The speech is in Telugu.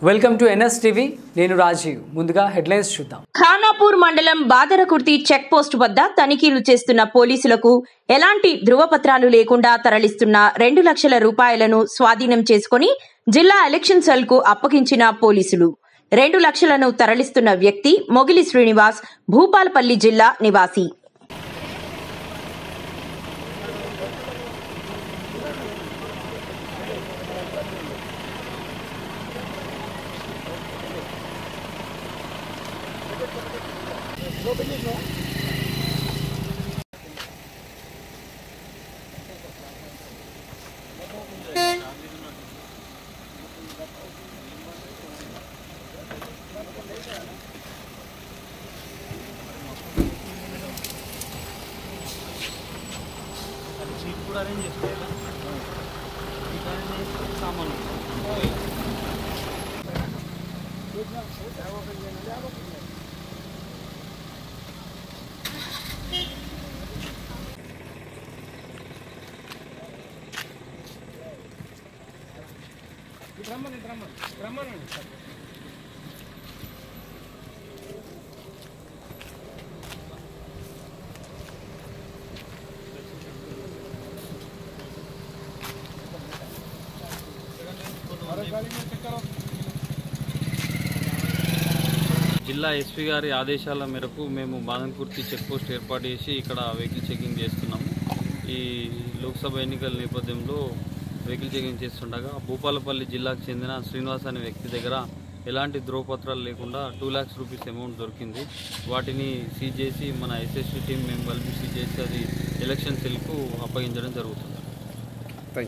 Welcome to NS TV. నేను రాజీవ్. ముందుగా హెడ్లైన్స్ చూద్దాం. ఖానాపూర్ మండలం బాదరకుర్తి చెక్ పోస్ట్ వద్ద తనిఖీలు చేస్తున్న పోలీసులకు ఎలాంటి ధృవపత్రాలు లేకుండా తరలిస్తున్న 2 లక్షల రూపాయలను స్వాధీనం చేసుకుని జిల్లా ఎలక్షన్ సెల్ కు అప్పగించిన పోలీసులు. 2 లక్షలను తరలిస్తున్న వ్యక్తి మొగిలి శ్రీనివాస్, భూపాలపల్లి జిల్లా నివాసి. జిల్లా ఎస్పీ గారి ఆదేశాల మేరకు మేము బాదరకుర్తి చెక్ పోస్ట్ ఏర్పాటు చేసి ఇక్కడ వెహికల్ చెకింగ్ చేస్తున్నాము. ఈ లోక్సభ ఎన్నికల నేపథ్యంలో వెహికల్ చెకింగ్ చేస్తుండగా భూపాలపల్లి జిల్లాకు చెందిన శ్రీనివాస్ అనే వ్యక్తి దగ్గర ఎలాంటి ధృవపత్రాలు లేకుండా 2 lakhs రూపీస్ అమౌంట్ దొరికింది. వాటిని సీజ్ చేసి మన ఎస్ఎస్టీ టీం మేము కలిపి సీజ్ చేసి అది ఎలక్షన్ సెల్కు అప్పగించడం జరుగుతుంది.